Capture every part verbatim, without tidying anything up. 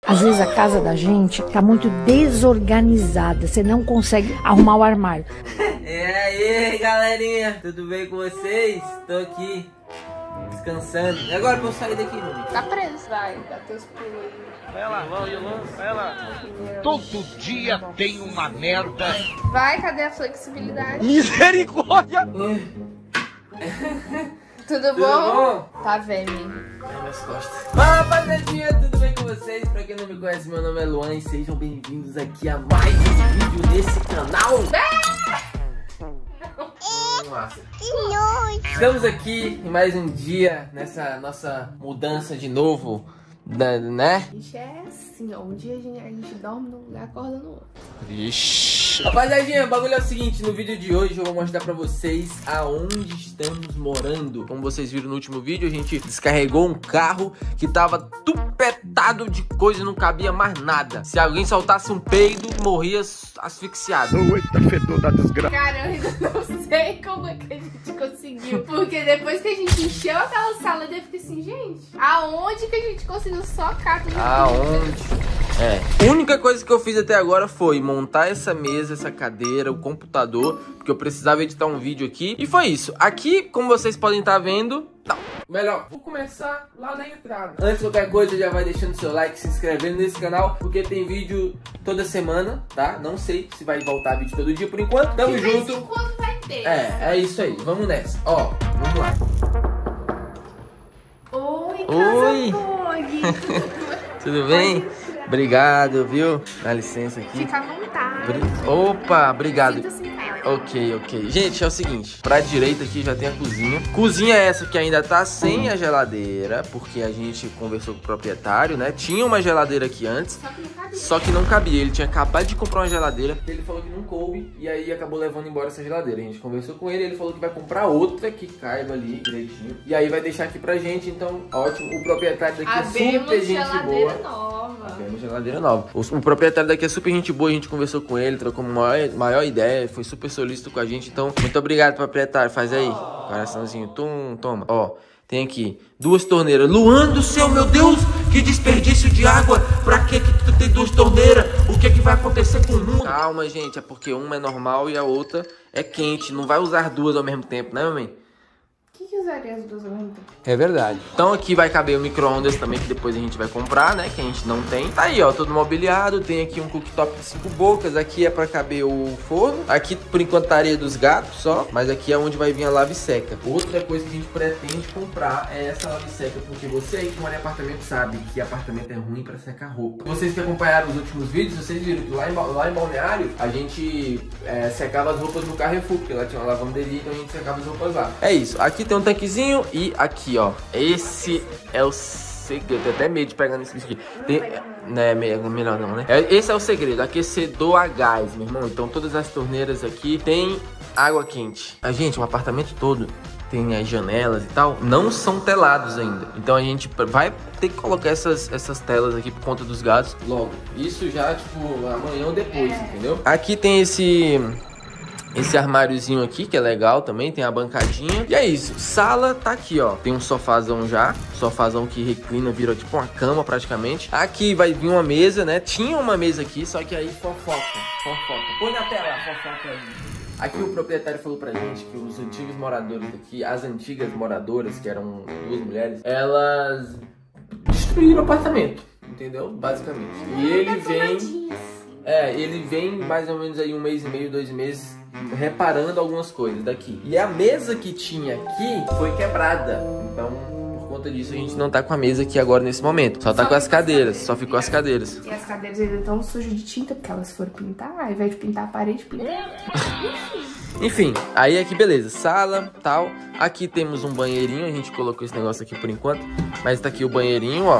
Às vezes a casa da gente tá muito desorganizada, você não consegue arrumar o armário. E aí, galerinha, tudo bem com vocês? Tô aqui descansando. E agora pra eu sair daqui, Nuno? Tá preso, vai, dá teus pulos aí. Vai lá, vai lá. Todo dia tem uma merda. Vai, cadê a flexibilidade? Misericórdia! Tudo, Tudo bom? bom? Tá vendo? Ai, minhas costas. Fala, rapaziadinha, tudo bem com vocês? Pra quem não me conhece, meu nome é Luan e sejam bem-vindos aqui a mais um vídeo nesse canal. Nossa. Estamos aqui em mais um dia nessa nossa mudança de novo, né? Gente, é assim, ó. Um dia a gente, a gente dorme num lugar, acorda no outro. Ixi. Rapaziadinha, o bagulho é o seguinte, no vídeo de hoje eu vou mostrar pra vocês aonde estamos morando. Como vocês viram no último vídeo, a gente descarregou um carro que tava tupetado de coisa, não cabia mais nada. Se alguém soltasse um peido, morria asfixiado. Eita, fedor da desgraça. Cara, eu ainda não sei como é que a gente conseguiu. Porque depois que a gente encheu aquela sala, eu fiquei assim, gente, aonde que a gente conseguiu socar tudo? Aonde? É, a única coisa que eu fiz até agora foi montar essa mesa, essa cadeira, o computador, porque eu precisava editar um vídeo aqui. E foi isso. Aqui, como vocês podem estar vendo... Não, melhor, vou começar lá na entrada. Antes de qualquer coisa, já vai deixando seu like, se inscrevendo nesse canal, porque tem vídeo toda semana, tá? Não sei se vai voltar vídeo todo dia por enquanto. Tamo junto. Enquanto vai ter. É, é isso aí. Vamos nessa. Ó, vamos lá. Oi, Oi. Casa Tudo bem? Obrigado, viu? Dá licença aqui. Fica à vontade. Bri- Opa, obrigado. Sinta-se em casa. Ok, ok. Gente, é o seguinte. Pra direita aqui já tem a cozinha. Cozinha essa que ainda tá sem a geladeira, porque a gente conversou com o proprietário, né? Tinha uma geladeira aqui antes, Só que não cabia. só que não cabia. Ele tinha acabado de comprar uma geladeira. Ele falou que não coube e aí acabou levando embora essa geladeira. A gente conversou com ele, ele falou que vai comprar outra que caiba ali direitinho. E aí vai deixar aqui pra gente, então ótimo. O proprietário daqui é Abemos super gente geladeira boa. nova. Abemos geladeira nova. O, o proprietário daqui é super gente boa, a gente conversou com ele, trocou uma maior, maior ideia, foi super solícito com a gente. Então, muito obrigado, proprietário. Faz aí. Coraçãozinho. Tum, toma. Ó, tem aqui duas torneiras. Luan do céu, meu Deus, que desperdício de água. Pra que que tu tem duas torneiras? O que que vai acontecer com o mundo? Calma, gente, é porque uma é normal e a outra é quente. Não vai usar duas ao mesmo tempo, né, mamãe? O que que usaria as duas ao mesmo tempo? É verdade. Então aqui vai caber o micro-ondas também, que depois a gente vai comprar, né? Que a gente não tem. Tá aí, ó, todo mobiliado. Tem aqui um cooktop de cinco bocas. Aqui é pra caber o forno. Aqui, por enquanto, tá a areia dos gatos só. Mas aqui é onde vai vir a lave seca. Outra coisa que a gente pretende comprar é essa lave seca. Porque você aí que mora em apartamento sabe que apartamento é ruim pra secar roupa. Vocês que acompanharam os últimos vídeos, vocês viram que lá em, lá em Balneário, a gente é, secava as roupas no Carrefour. Porque lá tinha uma lavanderia, então a gente secava as roupas lá. É isso. Aqui tem um tanquezinho e aqui, ó. Esse é o segredo. Eu tenho até medo de pegar nesse bicho aqui. Tem, né, melhor não, né? Esse é o segredo. Aquecedor a gás, meu irmão. Então todas as torneiras aqui tem água quente. A gente, o apartamento todo tem as janelas e tal, não são telados ainda. Então a gente vai ter que colocar essas, essas telas aqui por conta dos gatos logo. Isso já, tipo, amanhã ou depois, entendeu? Aqui tem esse... Esse armáriozinho aqui, que é legal também, tem a bancadinha. E é isso, sala tá aqui, ó. Tem um sofazão já, sofazão que reclina, vira tipo uma cama praticamente. Aqui vai vir uma mesa, né? Tinha uma mesa aqui, só que aí fofoca, fofoca. Põe na tela, fofoca aí. Aqui o proprietário falou pra gente que os antigos moradores aqui, as antigas moradoras, que eram duas mulheres, elas destruíram o apartamento, entendeu? Basicamente. E ele vem... É, ele vem mais ou menos aí um mês e meio, dois meses, reparando algumas coisas daqui. E a mesa que tinha aqui foi quebrada. Então, por conta disso, a gente não tá com a mesa aqui agora nesse momento. Só tá Só com as ficou cadeiras. as Só ficou as cadeiras. E as cadeiras ainda estão sujas de tinta, porque elas foram pintar, ao invés de pintar a parede, pintar. Enfim, aí aqui beleza. Sala, tal. Aqui temos um banheirinho. A gente colocou esse negócio aqui por enquanto. Mas tá aqui o banheirinho, ó.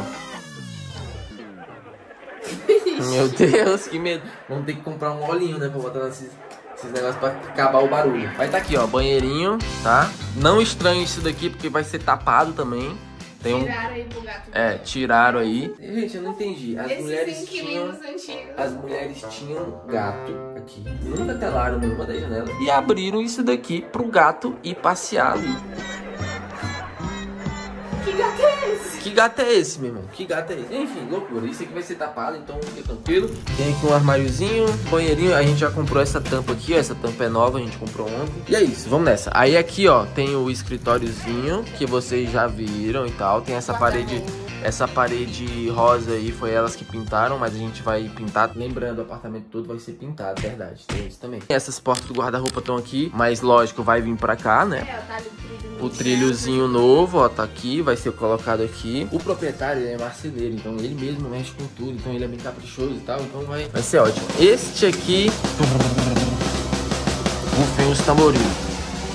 Meu Deus, que medo. Vamos ter que comprar um olhinho, né? Pra botar nesses, esses negócios pra acabar o barulho. Vai tá aqui, ó, banheirinho, tá? Não estranho isso daqui, porque vai ser tapado também. Tem um... Tiraram aí pro gato. É, tiraram aí. Gente, eu não entendi. As Esses mulheres tinham... antigos. As mulheres tinham gato aqui. Nunca telaram nenhuma das janelas. E abriram isso daqui pro gato ir passear ali. Que gato é esse? Que gato é esse, meu irmão? Que gato é esse? Enfim, loucura. Isso aqui vai ser tapado, então fica tranquilo. Tem aqui um armáriozinho, banheirinho. A gente já comprou essa tampa aqui, ó. Essa tampa é nova, a gente comprou ontem. E é isso, vamos nessa. Aí aqui, ó, tem o escritóriozinho que vocês já viram e tal. Tem essa parede... Essa parede rosa aí foi elas que pintaram, mas a gente vai pintar. Lembrando, o apartamento todo vai ser pintado, verdade. Tem isso também. Essas portas do guarda-roupa estão aqui, mas lógico, vai vir pra cá, né? O trilhozinho novo, ó, tá aqui, vai ser colocado aqui. O proprietário ele é marceneiro, então ele mesmo mexe com tudo, então ele é bem caprichoso e tal, então vai, vai ser ótimo. Este aqui... Rufem os tamborins.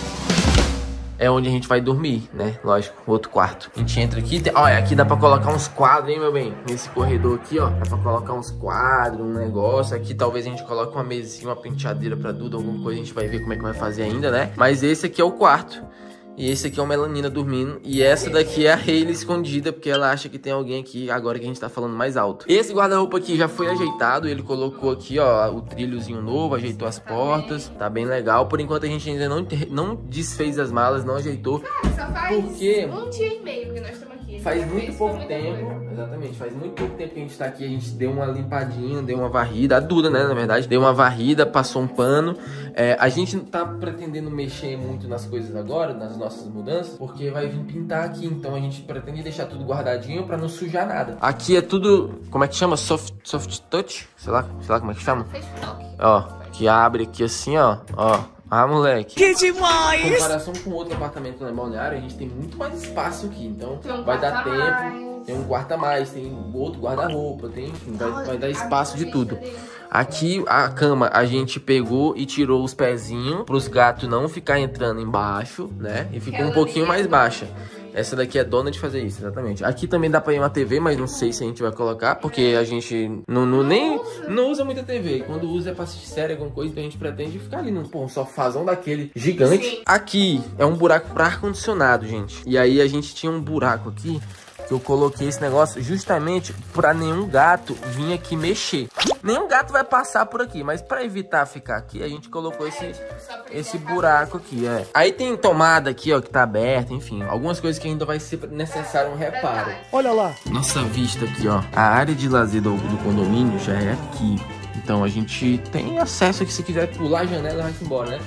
É onde a gente vai dormir, né? Lógico, outro quarto. A gente entra aqui, tem... olha, aqui dá pra colocar uns quadros, hein, meu bem? Nesse corredor aqui, ó, dá pra colocar uns quadros, um negócio. Aqui talvez a gente coloque uma mesinha, uma penteadeira pra Duda, alguma coisa, a gente vai ver como é que vai fazer ainda, né? Mas esse aqui é o quarto. E esse aqui é o Melanina dormindo. E essa daqui é a Hayley escondida, porque ela acha que tem alguém aqui agora que a gente tá falando mais alto. Esse guarda-roupa aqui já foi ajeitado. Ele colocou aqui, ó, o trilhozinho novo, ajeitou as portas. Tá bem legal. Por enquanto a gente ainda não, não desfez as malas, não ajeitou. Só faz porque um dia e meio que nós estamos aqui. Faz muito pouco tempo, exatamente, faz muito pouco tempo que a gente tá aqui. A gente deu uma limpadinha, deu uma varrida. A Duda, né, na verdade, deu uma varrida, passou um pano. É, a gente não tá pretendendo mexer muito nas coisas agora, nas nossas mudanças, porque vai vir pintar aqui. Então a gente pretende deixar tudo guardadinho pra não sujar nada. Aqui é tudo, como é que chama? Soft, soft touch? Sei lá, sei lá como é que chama. Ó, que abre aqui assim, ó, ó. Ah, moleque. Que demais! Em comparação com outro apartamento na Balneário, a gente tem muito mais espaço aqui. Então um vai dar tempo. Mais. Tem um quarto a mais, tem outro guarda-roupa, tem, enfim, vai, vai dar espaço de tudo. Aqui a cama a gente pegou e tirou os pezinhos para os gatos não ficar entrando embaixo, né? E ficou um pouquinho mais baixa. Essa daqui é dona de fazer isso, exatamente. Aqui também dá pra ir uma T V, mas não sei se a gente vai colocar, porque a gente não, não, nem, não usa muita T V. E quando usa é pra assistir série, alguma coisa, então a gente pretende ficar ali num, pô, um sofazão daquele gigante. Sim. Aqui é um buraco pra ar-condicionado, gente. E aí a gente tinha um buraco aqui, que eu coloquei esse negócio justamente pra nenhum gato vir aqui mexer. Nenhum gato vai passar por aqui, mas pra evitar ficar aqui, a gente colocou esse, esse buraco aqui, é. Aí tem tomada aqui, ó, que tá aberta, enfim. Algumas coisas que ainda vai ser necessário um reparo. Olha lá. Nossa vista aqui, ó. A área de lazer do, do condomínio já é aqui. Então a gente tem acesso aqui, se quiser pular a janela, vai embora, né?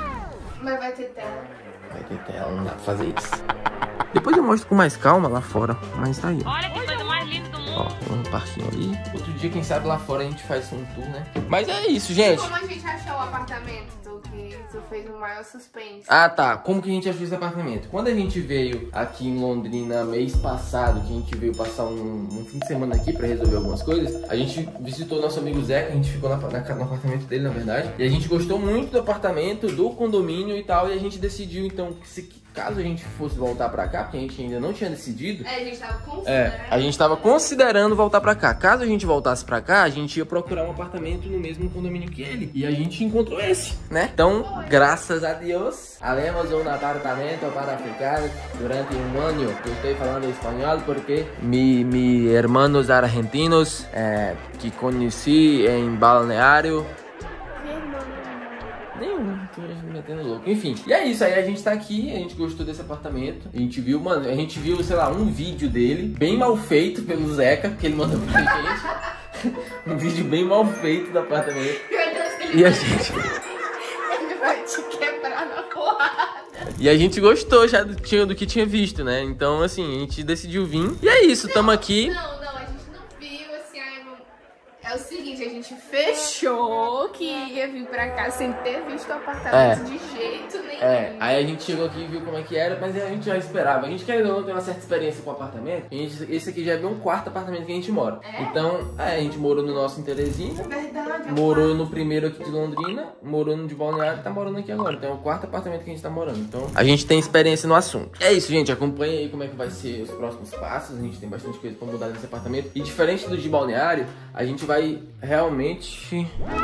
Mas vai ter tela. Vai ter tela, não dá pra fazer isso. Depois eu mostro com mais calma lá fora, mas tá aí. Olha que coisa mais linda do mundo. Ó, tem um parquinho ali. Outro dia, quem sabe lá fora a gente faz um tour, né? Mas é isso, gente. Como a gente achou o apartamento do que tu fez o maior suspense? Ah, tá. Como que a gente achou esse apartamento? Quando a gente veio aqui em Londrina mês passado, que a gente veio passar um, um fim de semana aqui pra resolver algumas coisas, a gente visitou nosso amigo Zé, que a gente ficou na, na, no apartamento dele, na verdade. E a gente gostou muito do apartamento, do condomínio e tal. E a gente decidiu, então, que se... caso a gente fosse voltar pra cá, porque a gente ainda não tinha decidido. É, a gente tava considerando. É, a gente tava considerando voltar pra cá. Caso a gente voltasse pra cá, a gente ia procurar um apartamento no mesmo condomínio que ele. E a gente encontrou esse, né? Então, graças a Deus, haremos um apartamento para ficar durante um ano. Eu estou falando espanhol porque mi, mi hermanos argentinos eh, que conheci em Balneário. Nenhum, tô me metendo louco. Enfim, e é isso aí, a gente tá aqui, a gente gostou desse apartamento. A gente viu, mano, a gente viu, sei lá, um vídeo dele, bem mal feito pelo Zeca, que ele mandou pra gente. Um vídeo bem mal feito do apartamento. E a gente... Ele vai te quebrar na porrada. E a gente gostou já do, do que tinha visto, né? Então, assim, a gente decidiu vir. E é isso, tamo aqui. Não, não, a gente não viu, assim, aí, é o seguinte, a gente fechou que ia vir pra cá sem ter visto o apartamento é. de jeito nenhum. É, aí a gente chegou aqui e viu como é que era, mas a gente já esperava. A gente querendo ou não ter uma certa experiência com o apartamento. A gente, esse aqui já é um quarto apartamento que a gente mora. É? Então, é, a gente morou no nosso em Teresina. Verdade. Morou no primeiro aqui de Londrina, morou no de Balneário e tá morando aqui agora. Então é o quarto apartamento que a gente tá morando. Então a gente tem experiência no assunto. É isso, gente. Acompanha aí como é que vai ser os próximos passos. A gente tem bastante coisa pra mudar nesse apartamento. E diferente do de Balneário, a gente vai realmente...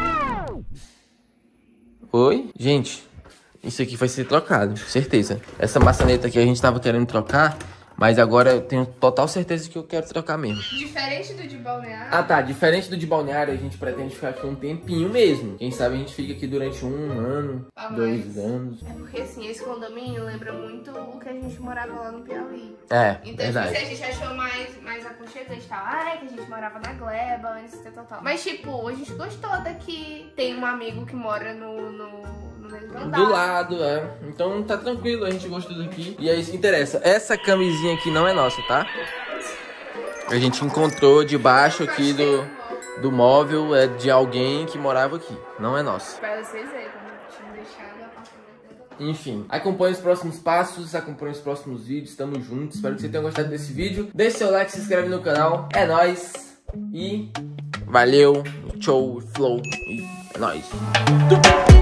Oi? Gente, isso aqui vai ser trocado, certeza. Essa maçaneta aqui a gente tava querendo trocar Mas agora eu tenho total certeza que eu quero trocar mesmo. Diferente do de Balneário. Ah tá, diferente do de Balneário, a gente pretende ficar aqui um tempinho mesmo. Quem sabe a gente fica aqui durante um ano, Ah, dois mas- anos. É porque assim, esse condomínio lembra muito o que a gente morava lá no Piauí. É, Então, verdade. tipo, a gente achou mais, mais aconchegante e tal. Ah, é que a gente morava na Gleba antes e tal, tal. Mas, tipo, a gente gostou daqui. Tem um amigo que mora no, no, no mesmo andar. Do lado, é. Então tá tranquilo, a gente gostou daqui. E aí, se interessa, essa camisinha aqui não é nossa, tá? A gente encontrou debaixo aqui do, do móvel, é de alguém que morava aqui. Não é nosso. Pra vocês verem como eu tinha deixado o apartamento dentro do... Enfim, acompanhe os próximos passos, acompanhe os próximos vídeos, tamo juntos. Espero que você tenha gostado desse vídeo. Deixe seu like, se inscreve no canal. É nóis. E valeu, tchau, flow. E é nóis.